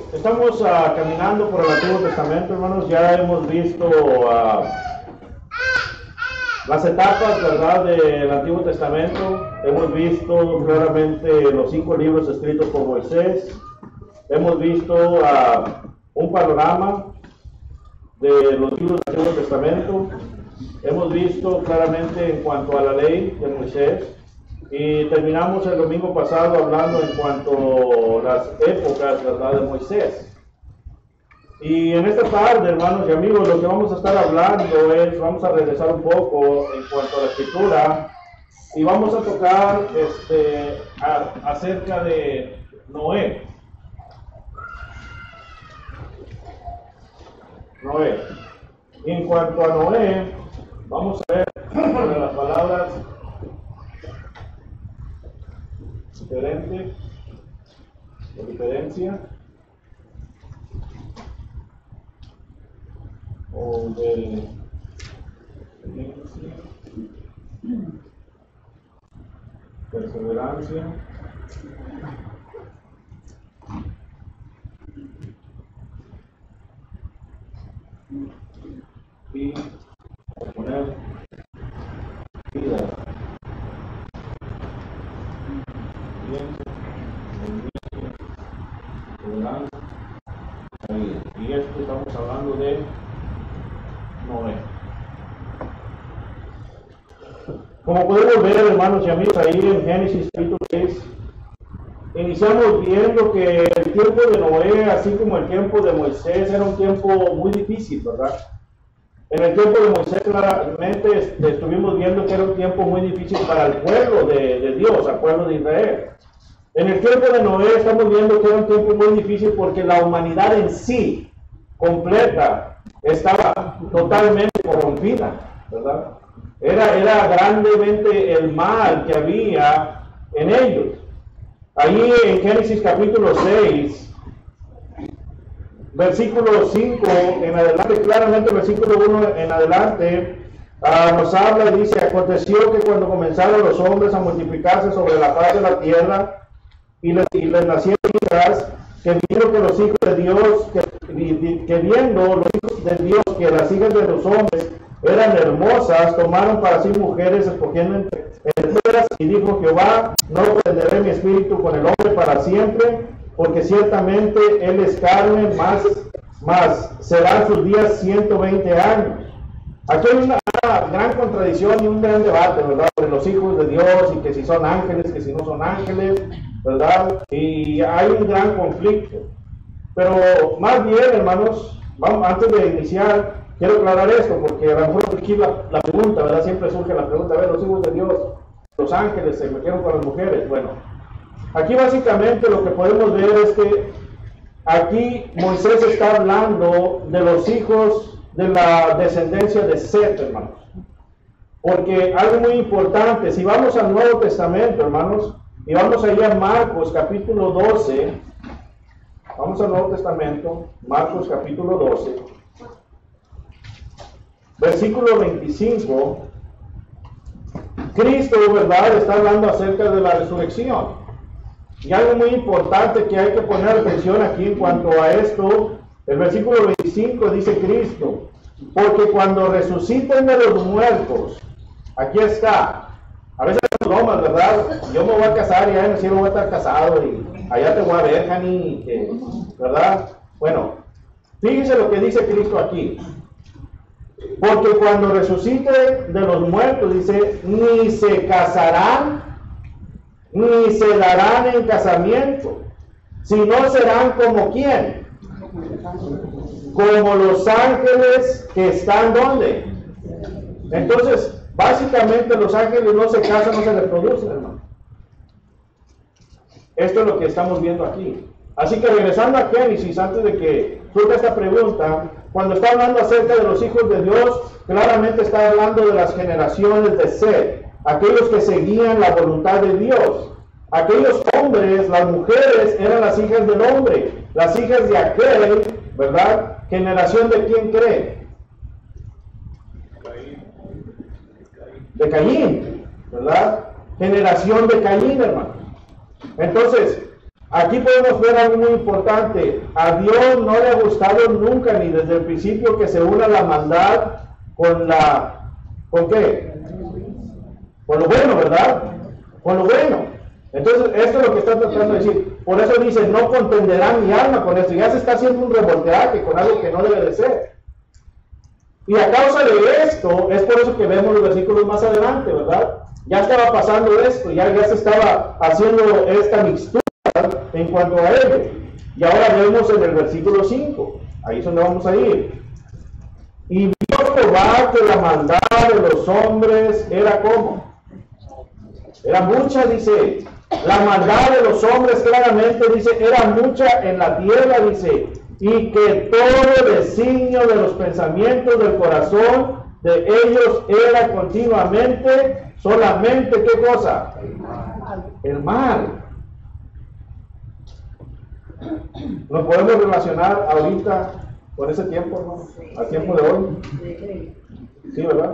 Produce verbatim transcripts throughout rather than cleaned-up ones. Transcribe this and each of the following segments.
estamos uh, caminando por el Antiguo Testamento, hermanos. Ya hemos visto uh, las etapas, ¿verdad?, del Antiguo Testamento. Hemos visto claramente los cinco libros escritos por Moisés. Hemos visto uh, un panorama de los libros del Antiguo Testamento. Hemos visto claramente en cuanto a la ley de Moisés. Y terminamos el domingo pasado hablando en cuanto a las épocas, ¿verdad?, de Moisés. Y en esta tarde, hermanos y amigos, lo que vamos a estar hablando es, vamos a regresar un poco en cuanto a la escritura y vamos a tocar este, a, acerca de Noé. Noé. En cuanto a Noé, vamos a ver de las palabras diferente o diferencia o de perseverancia y poner vida. Y esto estamos hablando de Noé. Como podemos ver, hermanos y amigos, ahí en Génesis capítulo seis, iniciamos viendo que el tiempo de Noé, así como el tiempo de Moisés, era un tiempo muy difícil, ¿verdad? En el tiempo de Moisés claramente estuvimos viendo que era un tiempo muy difícil para el pueblo de, de Dios, al pueblo de Israel. En el tiempo de Noé estamos viendo que era un tiempo muy difícil porque la humanidad en sí, completa, estaba totalmente corrompida, ¿verdad? Era, era grandemente el mal que había en ellos. Allí en Génesis capítulo seis, versículo cinco en adelante, claramente versículo uno en adelante, uh, nos habla y dice: aconteció que cuando comenzaron los hombres a multiplicarse sobre la faz de la tierra, y les, y les nacieron hijas, que viendo que los hijos de Dios, que, que viendo los hijos de Dios, que las hijas de los hombres eran hermosas, tomaron para sí mujeres, escogiendo entre ellas, y dijo Jehová: no prenderé mi espíritu con el hombre para siempre, porque ciertamente él es carne, más, más serán sus días ciento veinte años. Aquí hay una gran contradicción y un gran debate, ¿verdad?, sobre los hijos de Dios y que si son ángeles, que si no son ángeles, ¿verdad? Y hay un gran conflicto. Pero más bien, hermanos, vamos, antes de iniciar, quiero aclarar esto, porque a lo mejor aquí la, la pregunta, ¿verdad? Siempre surge la pregunta: a ver, los hijos de Dios, los ángeles se metieron con las mujeres. Bueno, aquí básicamente lo que podemos ver es que aquí Moisés está hablando de los hijos de la descendencia de Set, hermanos. Porque algo muy importante, si vamos al Nuevo Testamento, hermanos, y vamos allá a Marcos capítulo doce, vamos al Nuevo Testamento, Marcos capítulo doce, versículo veinticinco, Cristo, ¿verdad?, está hablando acerca de la resurrección. Y algo muy importante que hay que poner atención aquí en cuanto a esto, el versículo veinticinco dice Cristo: porque cuando resuciten de los muertos, aquí está. A veces las bromas, ¿verdad? Yo me voy a casar y allá en el cielo voy a estar casado y allá te voy a ver, Jani, ¿verdad? Bueno, fíjense lo que dice Cristo aquí. Porque cuando resucite de los muertos, dice, ni se casarán, ni se darán en casamiento, sino serán como ¿quién? Como los ángeles que están ¿dónde? Entonces, básicamente los ángeles no se casan, no se reproducen, hermano. Esto es lo que estamos viendo aquí. Así que regresando a Génesis, antes de que surja esta pregunta, cuando está hablando acerca de los hijos de Dios, claramente está hablando de las generaciones de Set, aquellos que seguían la voluntad de Dios. Aquellos hombres, las mujeres, eran las hijas del hombre, las hijas de aquel, ¿verdad? ¿Generación de quién cree? De Caín, ¿verdad? Generación de Caín, hermano. Entonces, Aquí podemos ver algo muy importante. A Dios no le ha gustado nunca, ni desde el principio, que se una la maldad con la... ¿Con qué? Con lo bueno, ¿verdad? Con lo bueno. Entonces, esto es lo que está tratando de decir. Por eso dice, no contenderá mi alma con esto. Ya se está haciendo un revolteraje con algo que no debe de ser. Y a causa de esto, es por eso que vemos los versículos más adelante, ¿verdad? Ya estaba pasando esto, ya, ya se estaba haciendo esta mixtura en cuanto a ello. Y ahora vemos en el versículo cinco, ahí es donde vamos a ir. Y vio Jehová que la maldad de los hombres era como. Era mucha, dice. La maldad de los hombres claramente dice, era mucha en la tierra, dice. Y que todo designio de los pensamientos del corazón de ellos era continuamente, solamente, ¿qué cosa? El mal. ¿Nos podemos relacionar ahorita con ese tiempo, ¿no? Al tiempo de hoy. Sí, ¿verdad?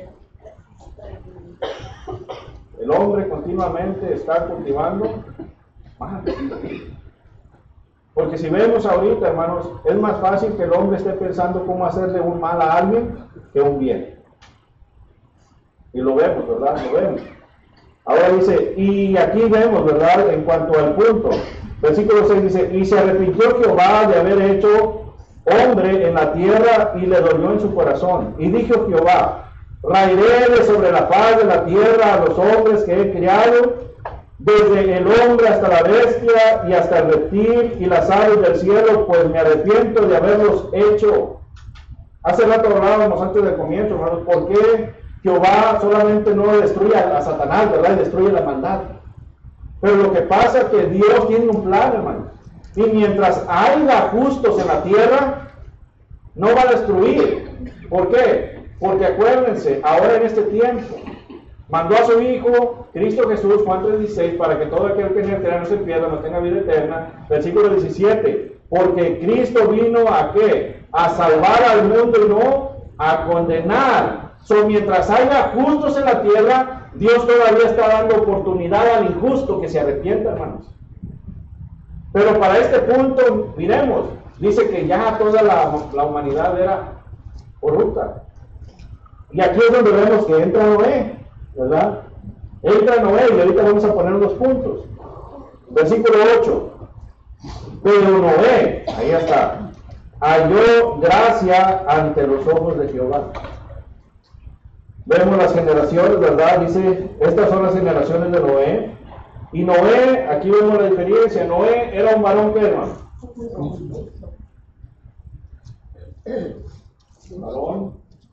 El hombre continuamente está cultivando mal. Porque si vemos ahorita, hermanos, es más fácil que el hombre esté pensando cómo hacerle un mal a alguien que un bien. Y lo vemos, ¿verdad? Lo vemos. Ahora dice, y aquí vemos, ¿verdad? En cuanto al punto, versículo seis dice, y se arrepintió Jehová de haber hecho hombre en la tierra y le dolió en su corazón. Y dijo Jehová, raeré de sobre la faz de la tierra a los hombres que he criado, desde el hombre hasta la bestia y hasta el reptil y las aves del cielo, pues me arrepiento de haberlos hecho. Hace rato hablábamos antes del comienzo, hermanos, ¿por qué Jehová solamente no destruye a, a Satanás, ¿verdad? Y destruye la maldad. Pero lo que pasa es que Dios tiene un plan, hermanos. Y mientras haya justos en la tierra, no va a destruir. ¿Por qué? Porque acuérdense, ahora en este tiempo, mandó a su Hijo, Cristo Jesús, Juan tres dieciséis, para que todo aquel que en él crea no se pierda, no tenga vida eterna. Versículo diecisiete, porque Cristo vino a ¿qué? A salvar al mundo y no a condenar. So, mientras haya justos en la tierra, Dios todavía está dando oportunidad al injusto que se arrepienta, hermanos. Pero para este punto, miremos, dice que ya toda la, la humanidad era corrupta. Y aquí es donde vemos que entra Noé, ¿verdad? Entra Noé y ahorita vamos a poner unos puntos. Versículo ocho. Pero Noé, ahí está, halló gracia ante los ojos de Jehová. Vemos las generaciones, ¿verdad? Dice, estas son las generaciones de Noé. Y Noé, aquí vemos la diferencia. Noé era un varón que, hermano. Varón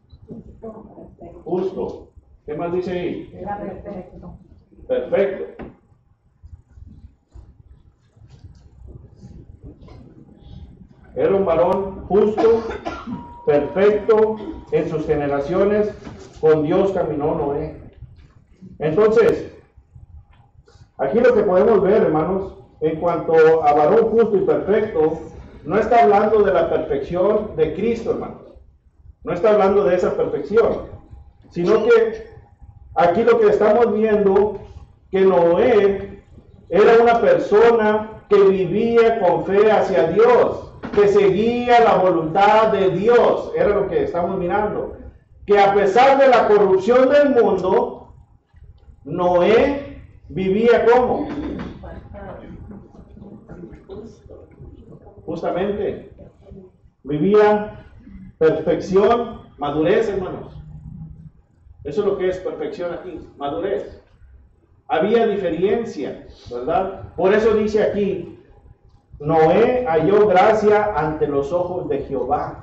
justo. ¿Qué más dice ahí? Era perfecto. Perfecto. Era un varón justo, perfecto en sus generaciones. Con Dios caminó Noé. Entonces, aquí lo que podemos ver, hermanos, en cuanto a varón justo y perfecto, no está hablando de la perfección de Cristo, hermanos. No está hablando de esa perfección, sino que aquí lo que estamos viendo, que Noé era una persona que vivía con fe hacia Dios, que seguía la voluntad de Dios, era lo que estamos mirando. Que a pesar de la corrupción del mundo, Noé vivía ¿cómo? Justamente, vivía perfección, madurez, hermanos. Eso es lo que es perfección aquí, madurez. Había diferencia, ¿verdad? Por eso dice aquí, Noé halló gracia ante los ojos de Jehová.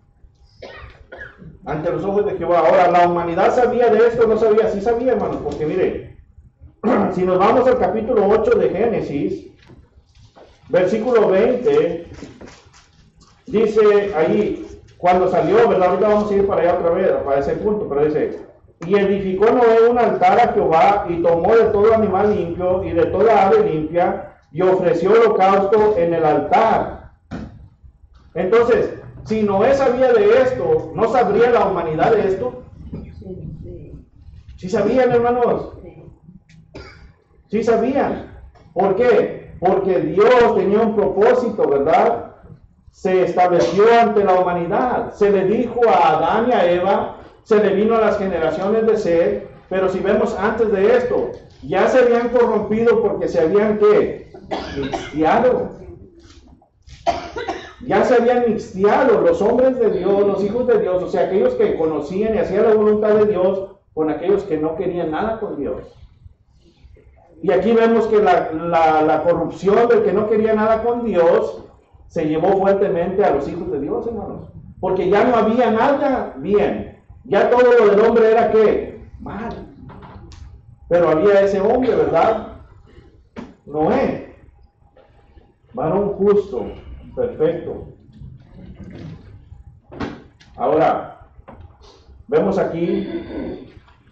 Ante los ojos de Jehová. Ahora, ¿la humanidad sabía de esto? No sabía. Sí sabía, hermanos, porque mire, si nos vamos al capítulo ocho de Génesis, versículo veinte, dice ahí, cuando salió, ¿verdad? Ahorita vamos a ir para allá otra vez, para ese punto, pero dice, y edificó Noé un altar a Jehová, y tomó de todo animal limpio, y de toda ave limpia, y ofreció holocausto en el altar. Entonces, si Noé sabía de esto, ¿no sabría la humanidad de esto? ¿Sí sabían, hermanos? Sí sabían. ¿Por qué? Porque Dios tenía un propósito, ¿verdad? Se estableció ante la humanidad. Se le dijo a Adán y a Eva, se le vino a las generaciones de Seth, pero si vemos antes de esto, ya se habían corrompido porque se habían, ¿qué? Mixteado. Ya se habían mixteado los hombres de Dios, los hijos de Dios, o sea, aquellos que conocían y hacían la voluntad de Dios, con aquellos que no querían nada con Dios. Y aquí vemos que la, la, la corrupción del que no quería nada con Dios se llevó fuertemente a los hijos de Dios, hermanos. Porque ya no había nada bien. Ya todo lo del hombre era ¿qué? Mal. Pero había ese hombre, ¿verdad? Noé. Varón justo, perfecto. Ahora, vemos aquí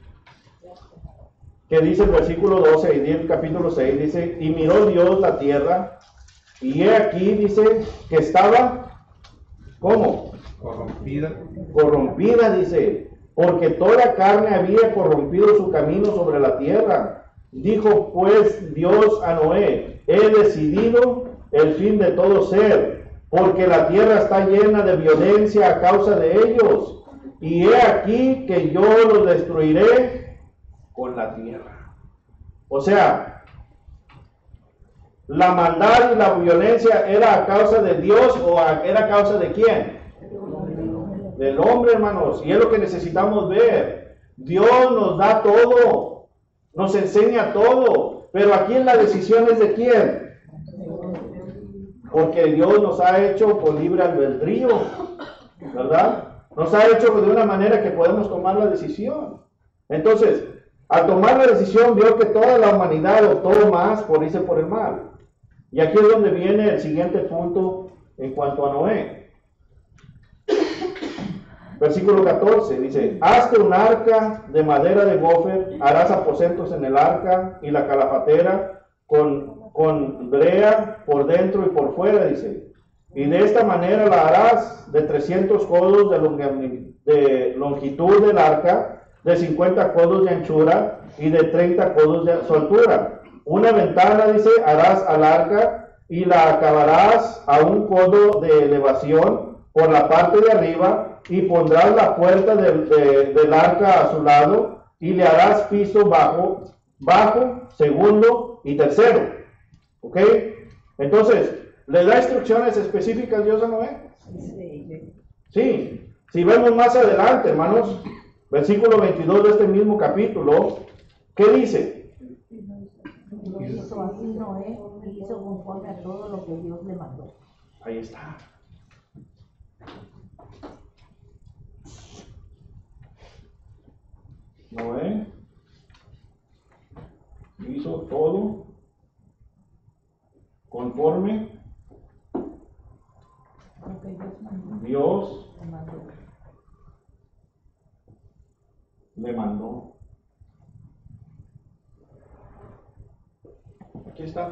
que dice el versículo doce y del capítulo seis, dice, y miró Dios la tierra, y he aquí, dice, que estaba, ¿cómo? Corrompida. Corrompida, dice, porque toda carne había corrompido su camino sobre la tierra. Dijo pues Dios a Noé, he decidido el fin de todo ser, porque la tierra está llena de violencia a causa de ellos, y he aquí que yo los destruiré con la tierra. O sea, la maldad y la violencia era a causa de Dios o a, era a causa de quién? Del hombre, hermanos. Y es lo que necesitamos ver. Dios nos da todo, nos enseña todo, pero aquí en la decisión es de quién. Porque Dios nos ha hecho por libre albedrío, ¿verdad? Nos ha hecho de una manera que podemos tomar la decisión. Entonces, al tomar la decisión, vio que toda la humanidad optó más por irse por el mal. Y aquí es donde viene el siguiente punto en cuanto a Noé. Versículo catorce dice, hazte un arca de madera de gofer, harás aposentos en el arca y la calafatera con, con brea por dentro y por fuera, dice. Y de esta manera la harás de trescientos codos de, long de longitud del arca, de cincuenta codos de anchura y de treinta codos de su altura. Una ventana, dice, harás al arca y la acabarás a un codo de elevación por la parte de arriba y pondrás la puerta de, de, del arca a su lado y le harás piso bajo, bajo, segundo y tercero. ¿Ok? Entonces, ¿le da instrucciones específicas Dios a Noé? Sí. Si vemos más adelante, hermanos, versículo veintidós de este mismo capítulo, ¿qué dice? Lo hizo así Noé, y hizo conforme a todo lo que Dios le mandó. Ahí está. Noé hizo todo conforme Lo que Dios mandó. Dios Le mandó. le mandó. Aquí está.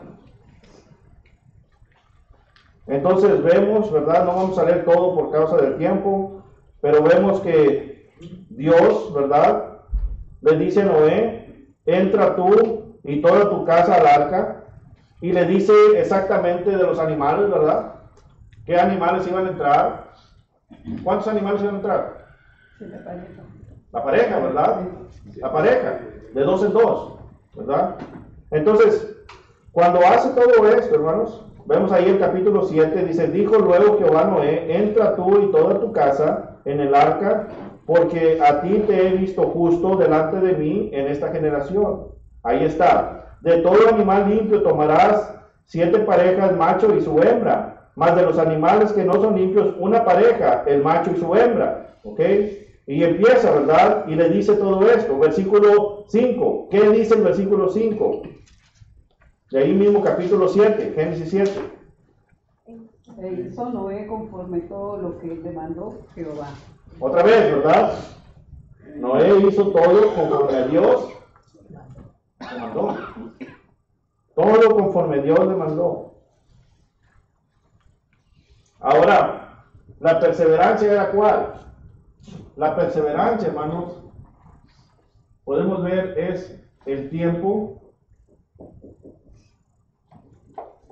Entonces vemos, ¿verdad? No vamos a leer todo por causa del tiempo, pero vemos que Dios, ¿verdad? Le dice a Noé, entra tú y toda tu casa al arca, y le dice exactamente de los animales, ¿verdad? ¿Qué animales iban a entrar? ¿Cuántos animales iban a entrar? Sí, la pareja. La pareja, ¿verdad? La pareja, de dos en dos, ¿verdad? Entonces, cuando hace todo esto, hermanos, vemos ahí el capítulo siete, dice, dijo luego Jehová a Noé, entra tú y toda tu casa en el arca, porque a ti te he visto justo delante de mí en esta generación. Ahí está. De todo animal limpio tomarás siete parejas, macho y su hembra, más de los animales que no son limpios, una pareja, el macho y su hembra. ¿Ok? Y empieza, ¿verdad? Y le dice todo esto. Versículo cinco. ¿Qué dice el versículo cinco? De ahí mismo capítulo siete, Génesis siete. E hizo Noé conforme todo lo que le mandó Jehová. Otra vez, ¿verdad? Noé hizo todo conforme a Dios le mandó. Todo conforme Dios le mandó. Ahora, la perseverancia era ¿cuál? La perseverancia, hermanos, podemos ver es el tiempo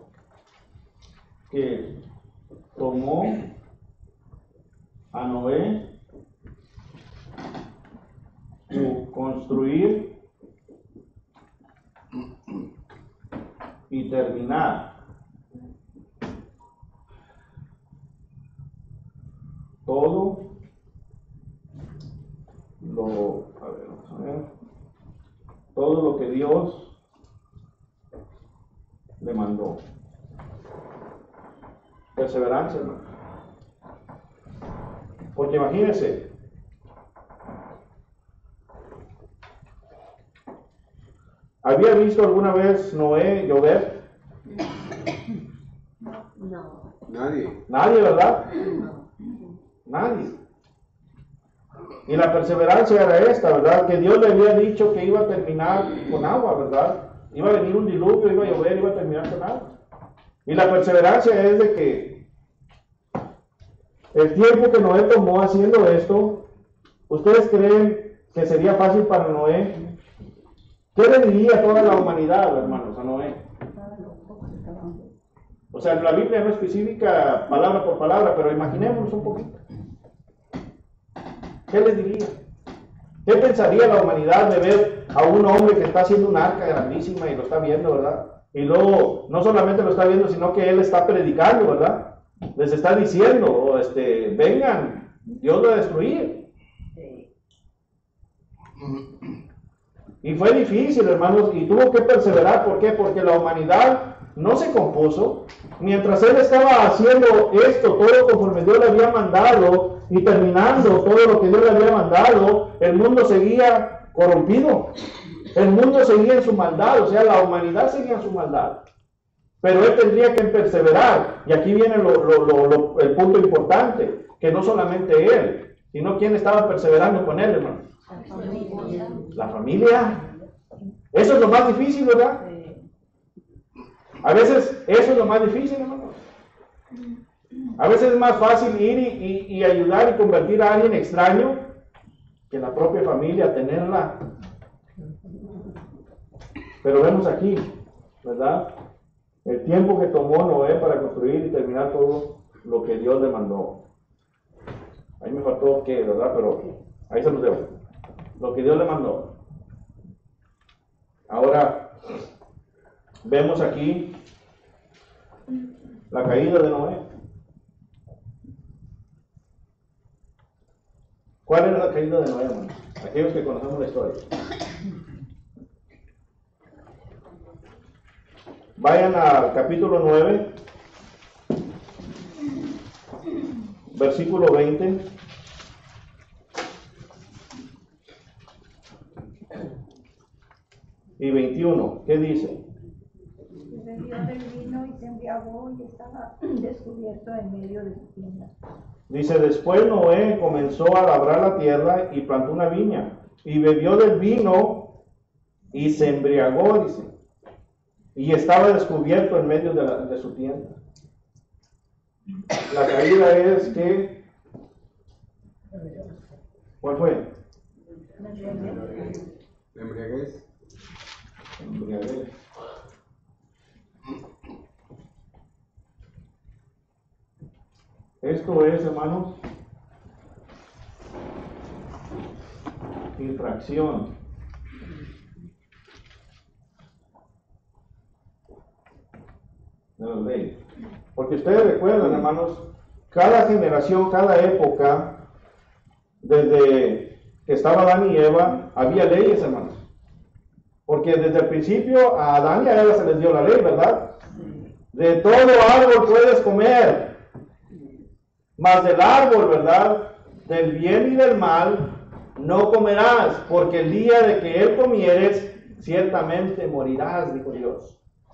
que tomó a Noé construir y terminar todo lo, a ver, vamos a ver, todo lo que Dios le mandó. Perseverancia, ¿no? Porque imagínense, ¿había visto alguna vez Noé llover? No. Nadie. Nadie, ¿verdad? No. Nadie. Y la perseverancia era esta, ¿verdad? Que Dios le había dicho que iba a terminar con agua, ¿verdad? Iba a venir un diluvio, iba a llover, iba a terminar con agua. Y la perseverancia es de que el tiempo que Noé tomó haciendo esto, ¿ustedes creen que sería fácil para Noé? ¿Qué le diría a toda la humanidad, hermanos, a Noé? O sea, la Biblia no especifica palabra por palabra, pero imaginémonos un poquito. ¿Qué les diría? ¿Qué pensaría la humanidad de ver a un hombre que está haciendo una arca grandísima y lo está viendo, ¿verdad? Y luego, no solamente lo está viendo, sino que él está predicando, ¿verdad? Les está diciendo, este, vengan, Dios lo va a destruir. Y fue difícil, hermanos, y tuvo que perseverar. ¿Por qué? Porque la humanidad no se compuso. Mientras él estaba haciendo esto, todo conforme Dios le había mandado, y terminando todo lo que Dios le había mandado, el mundo seguía corrompido. El mundo seguía en su maldad, o sea, la humanidad seguía en su maldad. Pero él tendría que perseverar. Y aquí viene lo, lo, lo, lo, el punto importante, que no solamente él, sino quien estaba perseverando con él, hermano. La familia. La familia. Eso es lo más difícil, ¿verdad? A veces eso es lo más difícil, hermano. A veces es más fácil ir y, y, y ayudar y convertir a alguien extraño que la propia familia, tenerla. Pero vemos aquí, ¿verdad? El tiempo que tomó Noé para construir y terminar todo lo que Dios le mandó. Ahí me faltó que, ¿verdad? Pero ahí se los debo. Lo que Dios le mandó. Ahora, vemos aquí la caída de Noé. ¿Cuál era la caída de Noé, hermano? Aquellos que conocemos la historia. Vayan al capítulo nueve, versículo veinte y veintiuno. ¿Qué dice? Bebió del vino y se embriagó y estaba descubierto en medio de su tienda. Dice, después Noé comenzó a labrar la tierra y plantó una viña, y bebió del vino y se embriagó, dice, y estaba descubierto en medio de, la, de su tienda. La caída es que, ¿cuál fue? Embriaguez. Embriaguez. Esto es, hermanos, infracción de la ley. Porque ustedes recuerdan, hermanos, cada generación, cada época, desde que estaba Adán y Eva, había leyes, hermanos. Porque desde el principio a Adán y a Eva se les dio la ley, ¿verdad? De todo árbol puedes comer, mas del árbol, ¿verdad?, del bien y del mal no comerás, porque el día de que él comieres, ciertamente morirás, dijo Dios.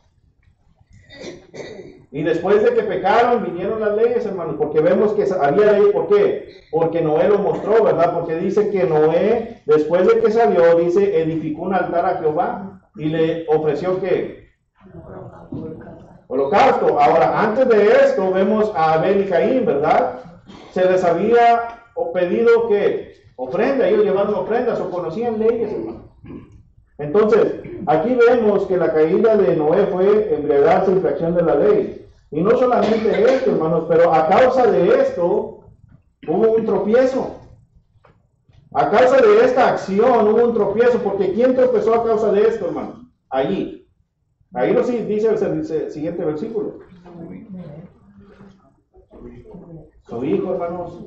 Y después de que pecaron, vinieron las leyes, hermanos, porque vemos que había ley. ¿Por qué? Porque Noé lo mostró, ¿verdad? Porque dice que Noé, después de que salió, dice, edificó un altar a Jehová y le ofreció, ¿qué? Holocausto. Ahora, antes de esto, vemos a Abel y Caín, ¿verdad? Se les había pedido que ofrenda, ellos llevaban ofrendas o conocían leyes, hermano. Entonces, aquí vemos que la caída de Noé fue embriagarse, infracción de la ley. Y no solamente esto, hermanos, pero a causa de esto hubo un tropiezo. A causa de esta acción hubo un tropiezo, porque ¿quién tropezó a causa de esto, hermanos? Allí. Ahí lo sí- dice el, el siguiente versículo. Su hijo, hermanos.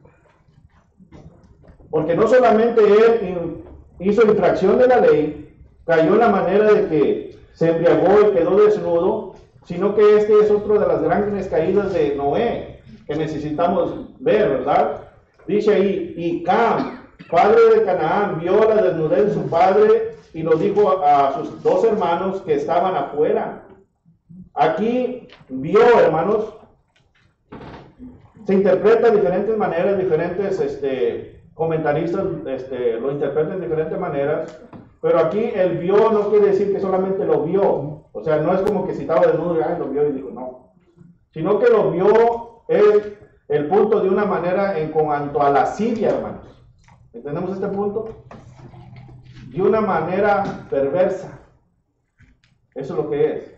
Porque no solamente él hizo infracción de la ley, cayó en la manera de que se embriagó y quedó desnudo, sino que este es otro de las grandes caídas de Noé que necesitamos ver, ¿verdad? Dice ahí, y Cam, padre de Canaán, vio la desnudez de su padre y lo dijo a sus dos hermanos que estaban afuera. Aquí vio, hermanos, se interpreta de diferentes maneras, diferentes este, comentaristas este, lo interpretan de diferentes maneras, pero aquí el vio no quiere decir que solamente lo vio, o sea, no es como que si estaba desnudo y ay, lo vio y dijo no, sino que lo vio el, el punto de una manera en cuanto a lascivia, hermanos. ¿Entendemos este punto? De una manera perversa. Eso es lo que es.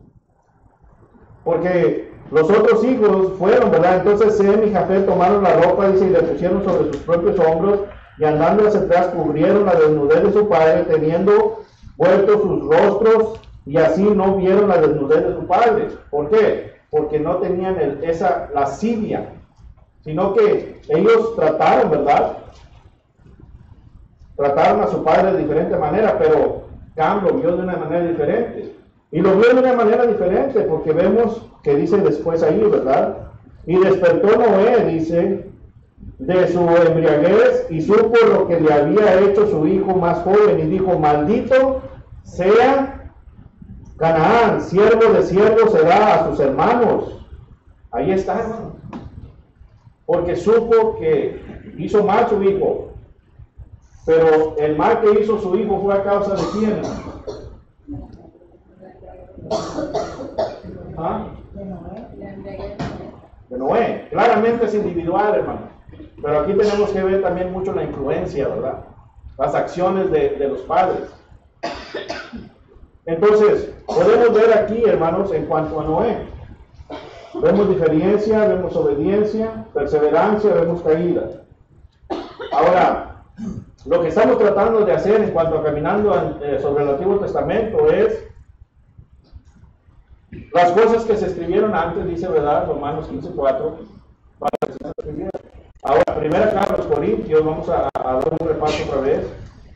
Porque los otros hijos fueron, ¿verdad? Entonces Sem y Jafet tomaron la ropa, dice, y le pusieron sobre sus propios hombros, y andando hacia atrás cubrieron la desnudez de su padre, teniendo vueltos sus rostros, y así no vieron la desnudez de su padre. ¿Por qué? Porque no tenían el, esa lascivia, sino que ellos trataron, ¿verdad? Trataron a su padre de diferente manera, pero Cam lo vio de una manera diferente. Y lo vio de una manera diferente, porque vemos que dice después ahí, ¿verdad? Y despertó Noé, dice, de su embriaguez, y supo lo que le había hecho su hijo más joven, y dijo, maldito sea Canaán, siervo de siervo será a sus hermanos. Ahí está, hermano. Porque supo que hizo mal su hijo, pero el mal que hizo su hijo fue a causa de quién. ¿Ah? De Noé. Claramente es individual, hermano. Pero aquí tenemos que ver también mucho la influencia, ¿verdad? Las acciones de, de los padres. Entonces, podemos ver aquí, hermanos, en cuanto a Noé. Vemos diferencia, vemos obediencia, perseverancia, vemos caída. Ahora, lo que estamos tratando de hacer en cuanto a caminando eh, sobre el Antiguo Testamento es las cosas que se escribieron antes, dice, ¿verdad? Romanos quince cuatro. Ahora, primera carta a los Corintios, vamos a, a dar un repaso otra vez.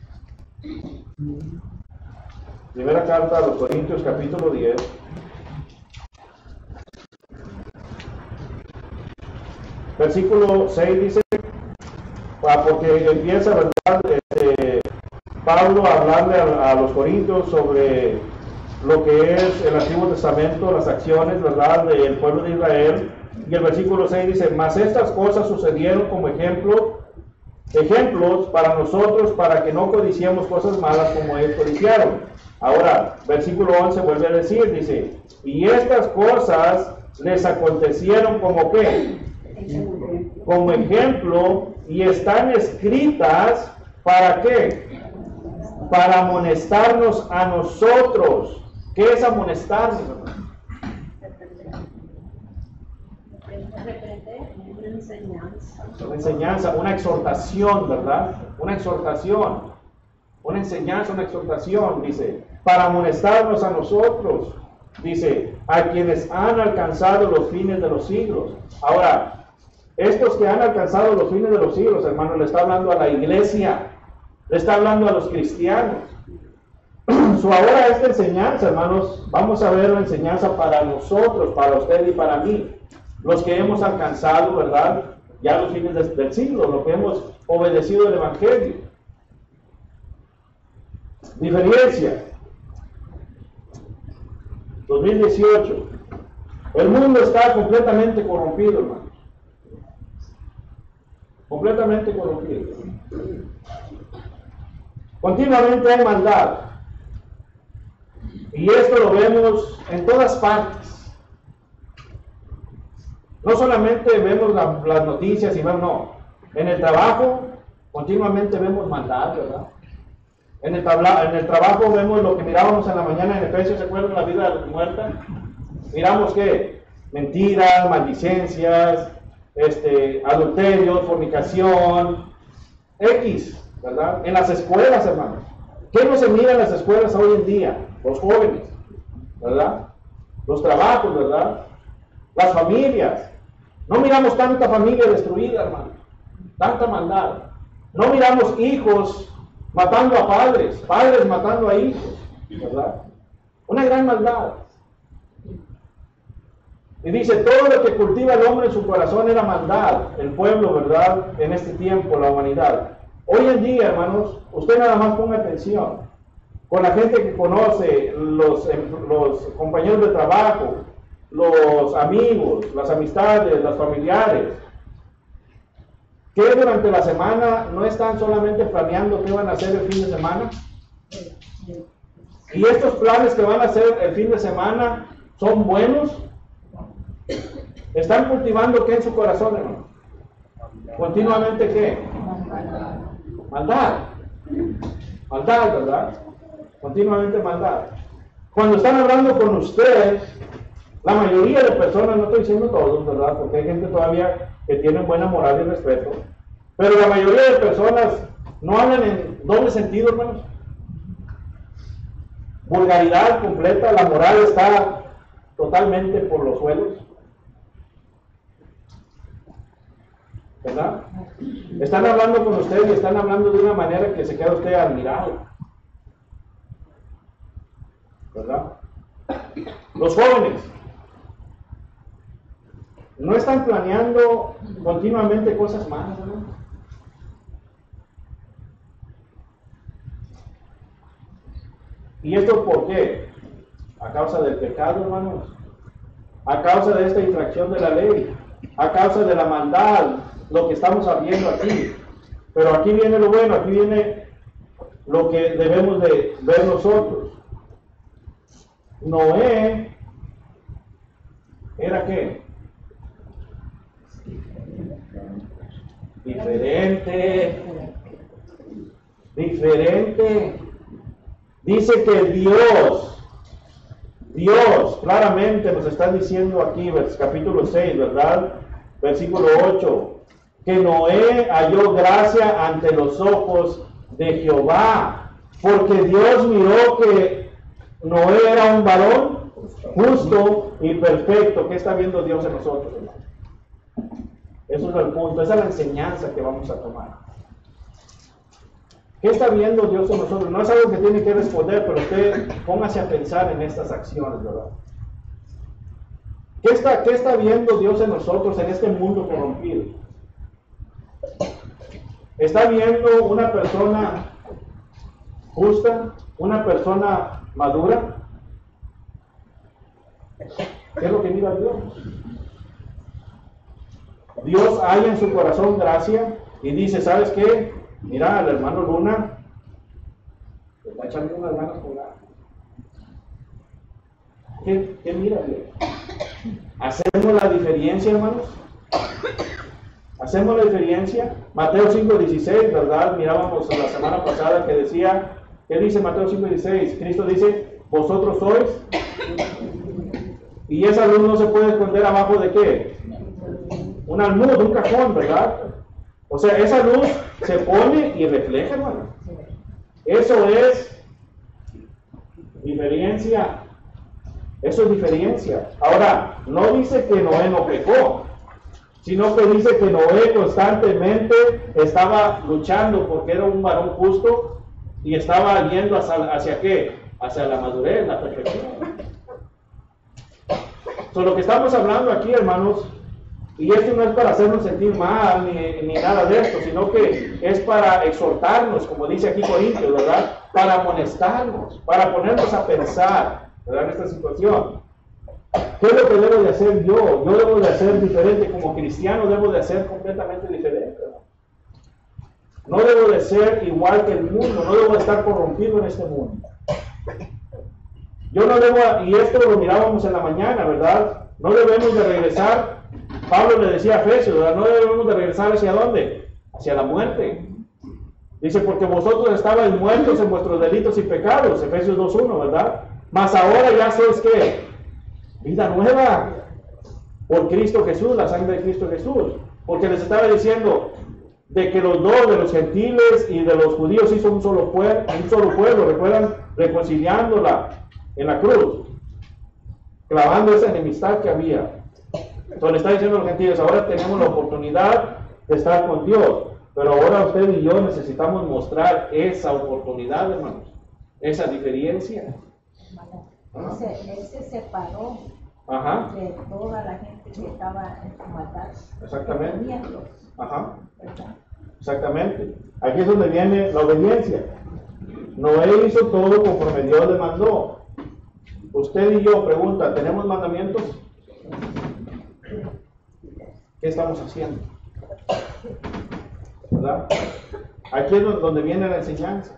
Primera carta a los Corintios, capítulo diez. Versículo seis dice, porque empieza, ¿verdad? Este, Pablo a hablarle a, a los Corintios sobre lo que es el Antiguo Testamento, las acciones, ¿verdad?, del pueblo de Israel. Y el versículo seis dice, mas estas cosas sucedieron como ejemplo, ejemplos para nosotros, para que no codiciemos cosas malas como ellos codiciaron. Ahora, versículo once vuelve a decir, dice, y estas cosas les acontecieron como qué, como ejemplo, y están escritas, ¿para qué? Para amonestarnos a nosotros. ¿Qué es amonestarnos? Una enseñanza. Una enseñanza, una exhortación, ¿verdad? Una exhortación. Una enseñanza, una exhortación, dice, para amonestarnos a nosotros. Dice, a quienes han alcanzado los fines de los siglos. Ahora, estos que han alcanzado los fines de los siglos, hermano, le está hablando a la iglesia, le está hablando a los cristianos. So, ahora esta enseñanza, hermanos, vamos a ver la enseñanza para nosotros, para usted y para mí, los que hemos alcanzado, ¿verdad?, ya los fines de, del siglo, los que hemos obedecido el Evangelio. Diferencia. dos mil dieciocho. El mundo está completamente corrompido, hermanos. Completamente corrompido. Continuamente hay maldad. Y esto lo vemos en todas partes. No solamente vemos la, las noticias y vemos, no. En el trabajo, continuamente vemos maldad, ¿verdad? En el, tabla, en el trabajo vemos lo que mirábamos en la mañana en Efesios, ¿se acuerdan? La vida muerta. Miramos que mentiras, maldicencias, este, adulterios, fornicación, X, ¿verdad? En las escuelas, hermanos. ¿Qué no se mira en las escuelas hoy en día? Los jóvenes, ¿verdad? Los trabajos, ¿verdad? Las familias. No miramos tanta familia destruida, hermano. Tanta maldad. No miramos hijos matando a padres, padres matando a hijos, ¿verdad? Una gran maldad. Y dice, todo lo que cultiva el hombre en su corazón era maldad, el pueblo, ¿verdad? En este tiempo, la humanidad. Hoy en día, hermanos, usted nada más ponga atención. Con la gente que conoce, los, los compañeros de trabajo, los amigos, las amistades, los familiares, que durante la semana no están solamente planeando qué van a hacer el fin de semana. Y estos planes que van a hacer el fin de semana son buenos. Están cultivando qué en su corazón, hermano. Continuamente qué. Maldad. Maldad, ¿verdad? Continuamente maldad. Cuando están hablando con usted, la mayoría de personas, no estoy diciendo todos, ¿verdad? Porque hay gente todavía que tiene buena moral y respeto. Pero la mayoría de personas no hablan en doble sentido, hermanos. Vulgaridad completa, la moral está totalmente por los suelos. ¿Verdad? Están hablando con usted y están hablando de una manera que se queda usted admirado. ¿Verdad? Los jóvenes no están planeando continuamente cosas malas, ¿no? ¿Y esto por qué? A causa del pecado, hermanos. A causa de esta infracción de la ley. A causa de la maldad, lo que estamos viendo aquí. Pero aquí viene lo bueno, aquí viene lo que debemos de ver nosotros. Noé ¿era qué? Diferente. Diferente. Dice que Dios, Dios claramente nos está diciendo aquí, capítulo seis, ¿verdad? Versículo ocho, que Noé halló gracia ante los ojos de Jehová, porque Dios miró que Noé era un varón justo y perfecto. ¿Qué está viendo Dios en nosotros, hermano? Eso es el punto, esa es la enseñanza que vamos a tomar. ¿Qué está viendo Dios en nosotros? No es algo que tiene que responder, pero usted póngase a pensar en estas acciones, ¿verdad? ¿Qué está, qué está viendo Dios en nosotros en este mundo corrompido? ¿Está viendo una persona justa? ¿Una persona madura? ¿Qué es lo que mira Dios? Dios halla en su corazón gracia y dice, ¿sabes qué? Mira, al hermano Luna le está echando unas ganas con la... ¿Qué, ¿Qué mira Dios? ¿Hacemos la diferencia, hermanos? ¿Hacemos la diferencia? Mateo cinco dieciséis, ¿verdad? Mirábamos la semana pasada que decía, ¿qué dice Mateo cinco dieciséis? Cristo dice, vosotros sois, y esa luz no se puede esconder abajo de ¿qué? Un almud, un cajón, ¿verdad? O sea, esa luz se pone y refleja, hermano. Eso es diferencia. Eso es diferencia. Ahora, no dice que Noé no pecó, sino que dice que Noé constantemente estaba luchando porque era un varón justo y estaba yendo hacia, hacia qué? Hacia la madurez, la perfección. So, lo que estamos hablando aquí, hermanos, y esto no es para hacernos sentir mal ni, ni nada de esto, sino que es para exhortarnos, como dice aquí Corintios, ¿verdad? Para amonestarnos, para ponernos a pensar, ¿verdad? En esta situación. ¿Qué es lo que debo de hacer yo? Yo debo de hacer diferente, como cristiano debo de hacer completamente diferente, ¿verdad? No debo de ser igual que el mundo, no debo de estar corrompido en este mundo. Yo no debo, y esto lo mirábamos en la mañana, ¿verdad? No debemos de regresar. Pablo le decía a Efesios, ¿verdad? No debemos de regresar hacia dónde? Hacia la muerte. Dice, porque vosotros estabais muertos en vuestros delitos y pecados, Efesios dos uno, ¿verdad? Mas ahora ya sois ¿qué? Vida nueva. por Cristo Jesús, la sangre de Cristo Jesús. Porque les estaba diciendo de que los dos, de los gentiles y de los judíos, hizo un solo pueblo, un solo pueblo, recuerdan, reconciliándola en la cruz, clavando esa enemistad que había. Entonces le está diciendo a los gentiles, ahora tenemos la oportunidad de estar con Dios, pero ahora usted y yo necesitamos mostrar esa oportunidad, hermanos, esa diferencia. Él se, él se separó Ajá. de toda la gente que estaba en su maldad. Exactamente. Miembros, Ajá. ¿verdad? Exactamente. Aquí es donde viene la obediencia. Noé hizo todo conforme Dios le mandó. Usted y yo, pregunta, ¿tenemos mandamientos? ¿Qué estamos haciendo? ¿Verdad? Aquí es donde viene la enseñanza.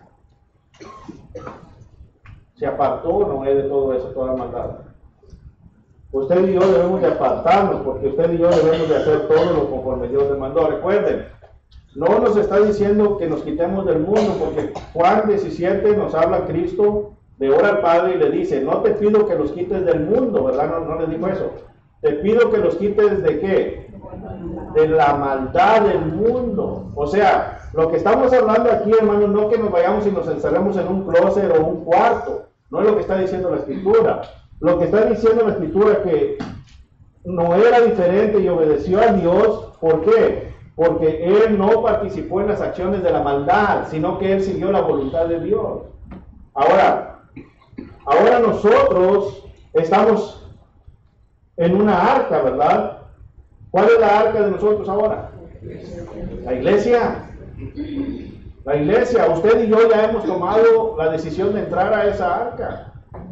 Se apartó Noé de todo eso, toda la maldad. Usted y yo debemos de apartarnos, porque usted y yo debemos de hacer todo lo conforme Dios le mandó. Recuerden, no nos está diciendo que nos quitemos del mundo, porque Juan diecisiete nos habla Cristo de ora al Padre y le dice, no te pido que los quites del mundo, ¿verdad? No, no le dijo eso. Te pido que los quites de qué? De la maldad del mundo. O sea, lo que estamos hablando aquí, hermanos, no que nos vayamos y nos encerremos en un closet o un cuarto. No es lo que está diciendo la Escritura. Lo que está diciendo la Escritura es que no era diferente y obedeció a Dios. ¿Por qué? Porque él no participó en las acciones de la maldad, sino que él siguió la voluntad de Dios. Ahora, ahora nosotros estamos en una arca, ¿verdad? ¿Cuál es la arca de nosotros ahora? La iglesia. La iglesia. Usted y yo ya hemos tomado la decisión de entrar a esa arca,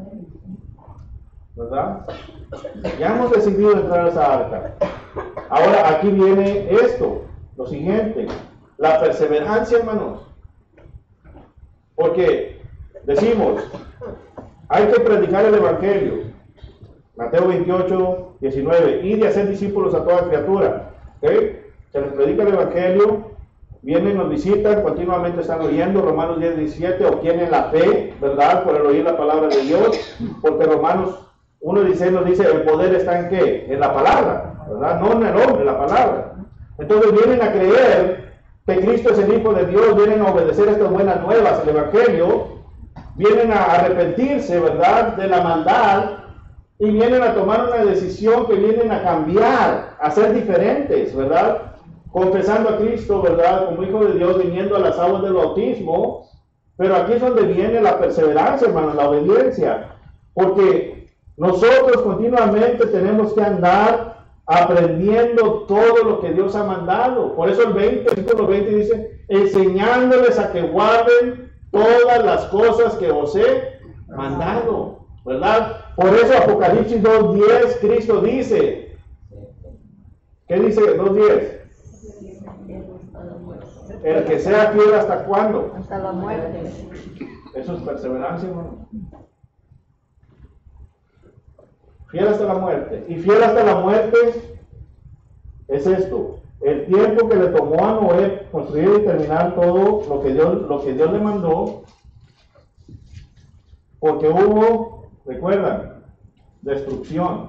¿verdad? Ya hemos decidido entrar a esa arca. Ahora aquí viene esto, lo siguiente, la perseverancia, hermanos. Porque decimos, hay que predicar el evangelio. Mateo veintiocho, diecinueve, y de hacer discípulos a toda criatura. ¿Okay? Se les predica el evangelio, vienen, nos visitan, continuamente están oyendo. Romanos diez, diecisiete, obtienen la fe, ¿verdad? Por el oír la palabra de Dios, porque Romanos uno dieciséis nos dice, el poder está en qué? En la palabra, ¿verdad? No en el hombre, en la palabra. Entonces vienen a creer que Cristo es el Hijo de Dios, vienen a obedecer estas buenas nuevas, el evangelio, vienen a arrepentirse, ¿verdad? De la maldad, y vienen a tomar una decisión que vienen a cambiar, a ser diferentes, ¿verdad? Confesando a Cristo, ¿verdad? Como Hijo de Dios, viniendo a las aguas del bautismo. Pero aquí es donde viene la perseverancia, hermano, la obediencia. Porque nosotros continuamente tenemos que andar aprendiendo todo lo que Dios ha mandado. Por eso el veinte, versículo veinte dice, enseñándoles a que guarden todas las cosas que os he mandado, ¿verdad? Por eso Apocalipsis dos diez, Cristo dice, ¿qué dice dos diez? El que sea fiel hasta cuándo? Hasta la muerte. Eso es perseverancia, hermano. Fiel hasta la muerte. Y fiel hasta la muerte es esto. El tiempo que le tomó a Noé construir y terminar todo lo que Dios, lo que Dios le mandó. Porque hubo, recuerdan, destrucción.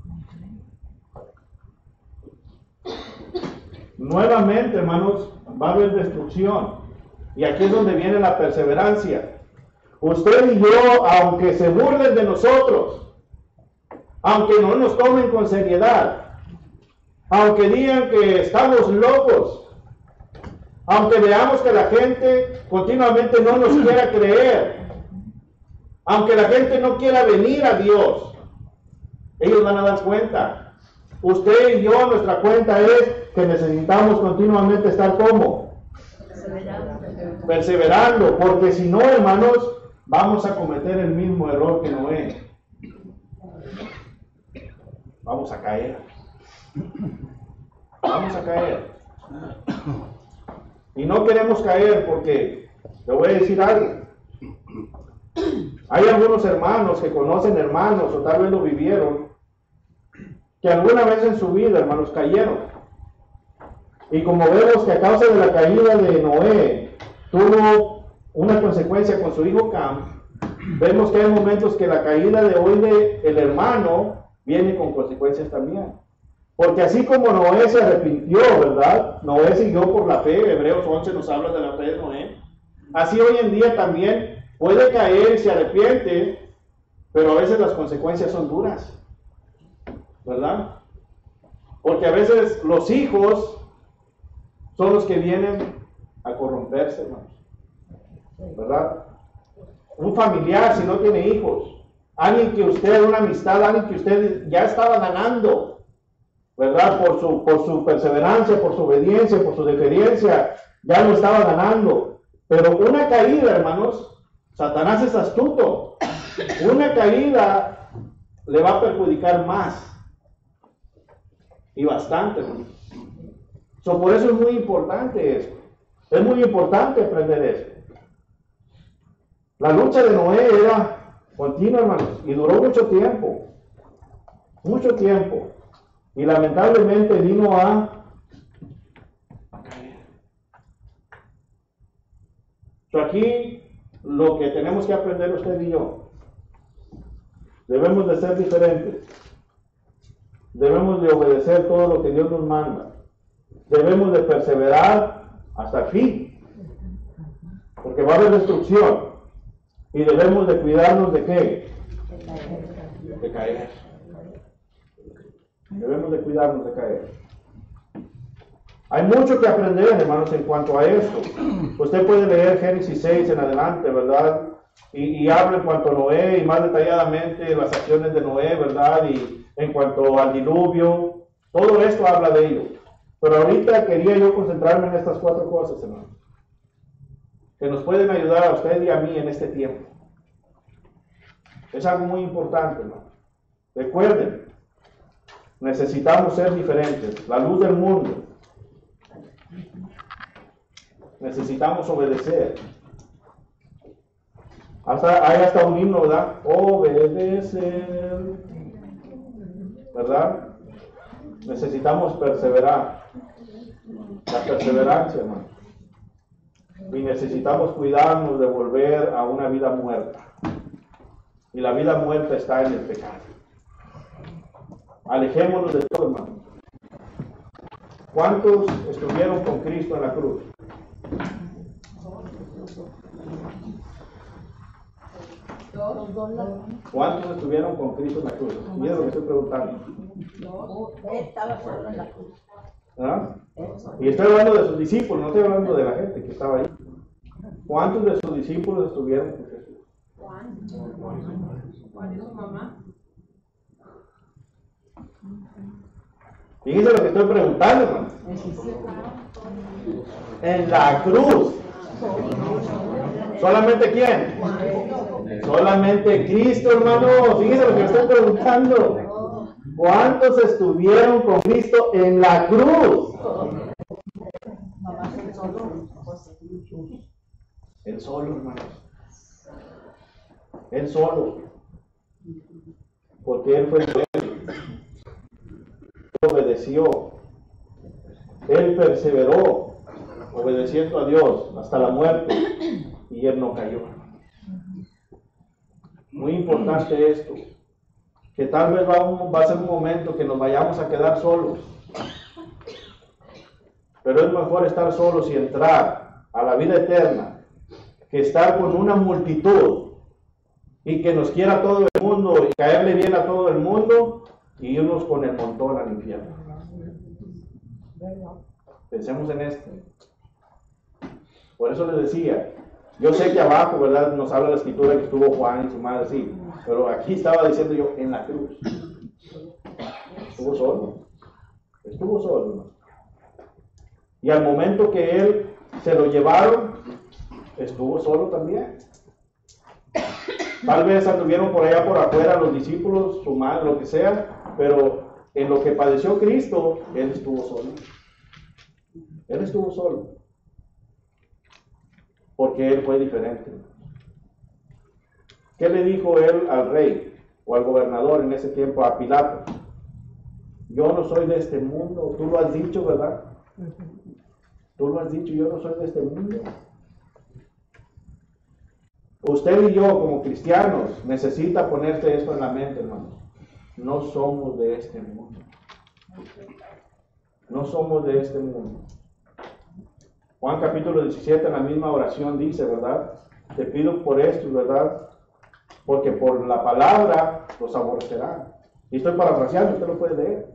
Nuevamente, hermanos, va a haber destrucción. Y aquí es donde viene la perseverancia. Usted y yo, aunque se burlen de nosotros, aunque no nos tomen con seriedad, aunque digan que estamos locos, aunque veamos que la gente continuamente no nos quiera creer, aunque la gente no quiera venir a Dios, ellos van a dar cuenta. Usted y yo, nuestra cuenta es que necesitamos continuamente estar como perseverando, perseverando, porque si no, hermanos, vamos a cometer el mismo error que Noé. Vamos a caer. Vamos a caer. Y no queremos caer porque, le voy a decir algo. Hay algunos hermanos que conocen hermanos o tal vez lo vivieron, que alguna vez en su vida, hermanos, cayeron. Y como vemos que a causa de la caída de Noé tuvo una consecuencia con su hijo Cam, vemos que hay momentos que la caída de hoy del hermano viene con consecuencias también. Porque así como Noé se arrepintió, ¿verdad? Noé siguió por la fe. Hebreos once nos habla de la fe de Noé. Así hoy en día también puede caer y se arrepiente, pero a veces las consecuencias son duras, ¿verdad? Porque a veces los hijos son los que vienen a corromperse, hermanos, ¿verdad? Un familiar, si no tiene hijos, alguien que usted, una amistad, alguien que usted ya estaba ganando, ¿verdad? Por su, por su perseverancia, por su obediencia, por su deferencia, ya lo estaba ganando. Pero una caída, hermanos, Satanás es astuto. Una caída le va a perjudicar más. Y bastante, hermanos. So, por eso es muy importante esto. Es muy importante aprender esto. La lucha de Noé era continua, hermanos, y duró mucho tiempo. Mucho tiempo. Y lamentablemente vino a, a caer. So, aquí lo que tenemos que aprender usted y yo, debemos de ser diferentes. Debemos de obedecer todo lo que Dios nos manda. Debemos de perseverar hasta el fin. Porque va a haber destrucción. Y debemos de cuidarnos de qué? De caer. Debemos de cuidarnos de caer. Hay mucho que aprender, hermanos, en cuanto a esto. Usted puede leer Génesis seis en adelante, ¿verdad? Y, y habla en cuanto a Noé y más detalladamente las acciones de Noé, ¿verdad? Y en cuanto al diluvio, todo esto habla de ello. Pero ahorita quería yo concentrarme en estas cuatro cosas, hermanos, que nos pueden ayudar a usted y a mí en este tiempo. Es algo muy importante, hermano. Recuerden, necesitamos ser diferentes. La luz del mundo. Necesitamos obedecer. Hasta, hay hasta un himno, ¿verdad? Obedecer. ¿Verdad? Necesitamos perseverar. La perseverancia, hermano. Y necesitamos cuidarnos de volver a una vida muerta. Y la vida muerta está en el pecado. Alejémonos de todo, hermano. ¿Cuántos estuvieron con Cristo en la cruz? ¿Cuántos estuvieron con Cristo en la cruz? Mira lo que estoy preguntando. Él estaba solo en la cruz. ¿Ah? Y estoy hablando de sus discípulos, no estoy hablando de la gente que estaba ahí. ¿Cuántos de sus discípulos estuvieron con Jesús? Juan. Juan y su mamá. Fíjense lo que estoy preguntando, hermano. En la cruz. ¿Solamente quién? Solamente Cristo, hermano. Fíjense lo que estoy preguntando. ¿Cuántos estuvieron con Cristo en la cruz? Él solo, hermano. Él solo. Porque Él fue fiel. Obedeció. Él perseveró, obedeciendo a Dios hasta la muerte. Y Él no cayó. Muy importante esto. Que tal vez va, un, va a ser un momento que nos vayamos a quedar solos. Pero es mejor estar solos y entrar a la vida eterna que estar con una multitud y que nos quiera todo el mundo y caerle bien a todo el mundo y irnos con el montón al infierno. Pensemos en esto. Por eso les decía, yo sé que abajo, ¿verdad?, nos habla la escritura que estuvo Juan y su madre, sí, pero aquí estaba diciendo yo, en la cruz. Estuvo solo. Estuvo solo, ¿no? Y al momento que él se lo llevaron, estuvo solo también. Tal vez anduvieron por allá por afuera los discípulos, su madre, lo que sea, pero en lo que padeció Cristo, él estuvo solo. Él estuvo solo. Porque él fue diferente. ¿Qué le dijo él al rey o al gobernador en ese tiempo, a Pilato? Yo no soy de este mundo. Tú lo has dicho, ¿verdad? Tú lo has dicho, yo no soy de este mundo. Usted y yo, como cristianos, necesita ponerse esto en la mente, hermanos. No somos de este mundo. No somos de este mundo. Juan capítulo diecisiete en la misma oración dice, ¿verdad? Te pido por esto, ¿verdad? Porque por la palabra los aborrecerán. Y estoy parafraseando, usted lo puede leer.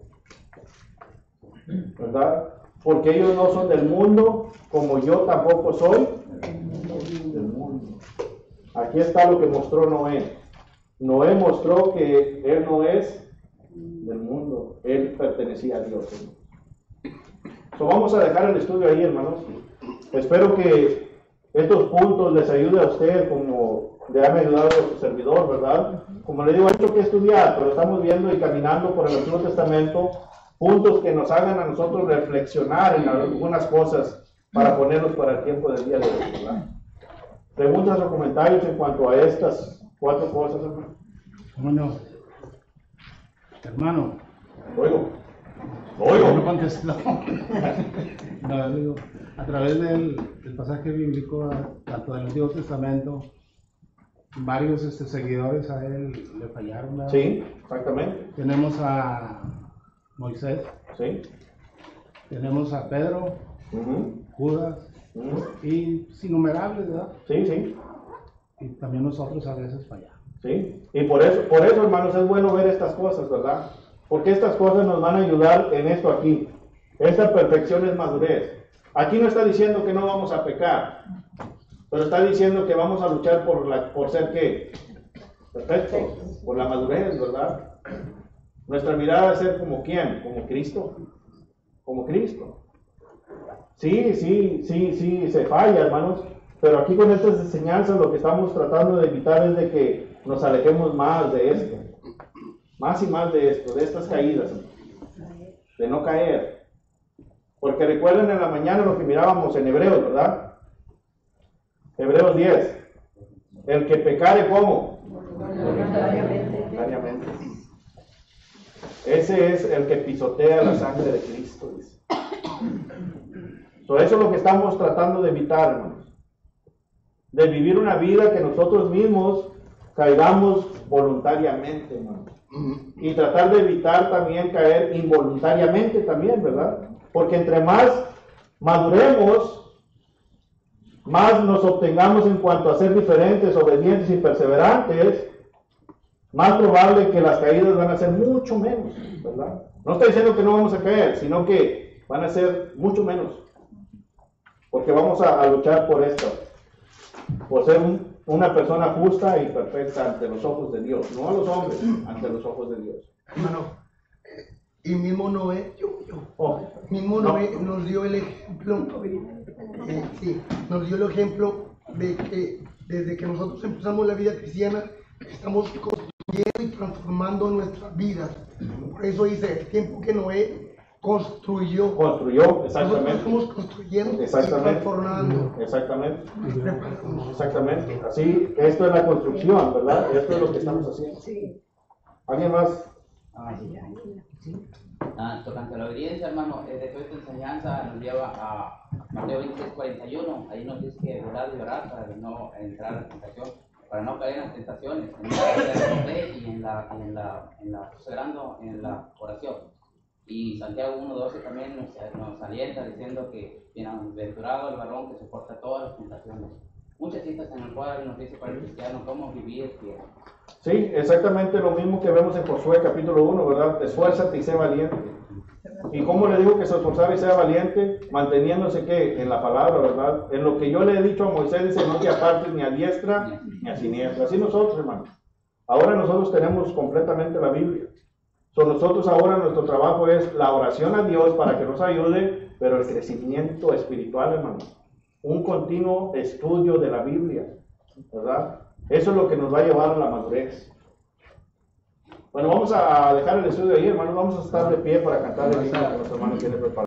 ¿Verdad? Porque ellos no son del mundo, como yo tampoco soy del mundo. Aquí está lo que mostró Noé. Noé mostró que él no es del mundo, él pertenecía a Dios. So, vamos a dejar el estudio ahí, hermanos. Espero que estos puntos les ayude a usted, como le han ayudado a su servidor, ¿verdad? Como le digo, hay mucho que estudiar, pero estamos viendo y caminando por el Antiguo Testamento puntos que nos hagan a nosotros reflexionar en algunas cosas para ponerlos para el tiempo del día de hoy, ¿verdad? ¿Preguntas o comentarios en cuanto a estas cuatro cosas, hermano? ¿Cómo no? Hermano. Oigo. Oigo. No contestó. No, digo, a través del, del pasaje bíblico, tanto del Antiguo Testamento, varios este, seguidores a él le fallaron, ¿verdad? Sí, exactamente. Tenemos a Moisés. Sí. Tenemos a Pedro, Uh-huh. Judas, Uh-huh. y innumerables, ¿verdad? Sí, sí. Y también nosotros a veces fallamos. Sí. Y por eso, por eso, hermanos, es bueno ver estas cosas, ¿verdad? Porque estas cosas nos van a ayudar en esto aquí. Esta perfección es madurez. Aquí no está diciendo que no vamos a pecar, pero está diciendo que vamos a luchar por, la, por ser ¿qué? Perfectos, por la madurez, ¿verdad? Nuestra mirada es ser como ¿quién? Como Cristo. Como Cristo. Sí, sí, sí, sí, se falla, hermanos, pero aquí con estas enseñanzas lo que estamos tratando de evitar es de que nos alejemos más de esto. Más y más de esto, de estas caídas, de no caer. Porque recuerden en la mañana lo que mirábamos en Hebreos, ¿verdad? Hebreos diez. El que pecare, ¿cómo? Voluntariamente. Ese es el que pisotea la sangre de Cristo, dice. So, eso es lo que estamos tratando de evitar, hermanos. De vivir una vida que nosotros mismos caigamos voluntariamente, hermanos. Y tratar de evitar también caer involuntariamente también, ¿verdad? Porque entre más maduremos, más nos obtengamos en cuanto a ser diferentes, obedientes y perseverantes, más probable que las caídas van a ser mucho menos, ¿verdad? No estoy diciendo que no vamos a caer, sino que van a ser mucho menos. Porque vamos a, a luchar por esto, por ser un, una persona justa y perfecta ante los ojos de Dios, no a los hombres, ante los ojos de Dios. Hermano, y mismo Noé, yo, yo, Oh, mismo no. Noé nos dio el ejemplo, eh, sí, nos dio el ejemplo de que desde que nosotros empezamos la vida cristiana, estamos construyendo y transformando nuestras vidas. Por eso dice, el tiempo que Noé construyó, Construyó, nosotros exactamente. estamos construyendo Exactamente. y transformando. Exactamente. y preparando. Exactamente. Así, esto es la construcción, ¿verdad? Esto es lo que estamos haciendo. ¿Alguien más? Ah, ah, tocante a la obediencia, hermano, eh, de toda esta enseñanza nos lleva a Mateo veintiséis, cuarenta y uno. Ahí nos dice que orar y orar para no entrar a la tentación, para no caer en las tentaciones, en la fe y en la, en la, en la, perseverando en la oración. Y Santiago uno doce también nos, nos alienta diciendo que bienaventurado el varón que soporta todas las tentaciones. Muchas citas en las cuales nos dice para el cristiano cómo vivir fiel. Sí, exactamente lo mismo que vemos en Josué capítulo uno, ¿verdad? Esfuérzate y sé valiente. ¿Y cómo le digo que se esforzara y sea valiente? Manteniéndose ¿qué? En la palabra, ¿verdad? En lo que yo le he dicho a Moisés, dice, no te apartes ni a diestra ni a siniestra. Así nosotros, hermanos. Ahora nosotros tenemos completamente la Biblia. So, nosotros ahora nuestro trabajo es la oración a Dios para que nos ayude, pero el crecimiento espiritual, hermano. Un continuo estudio de la Biblia, ¿verdad? Eso es lo que nos va a llevar a la madurez. Bueno, vamos a dejar el estudio ahí, hermanos. Vamos a estar de pie para cantar el himno que nuestro hermano tiene preparado.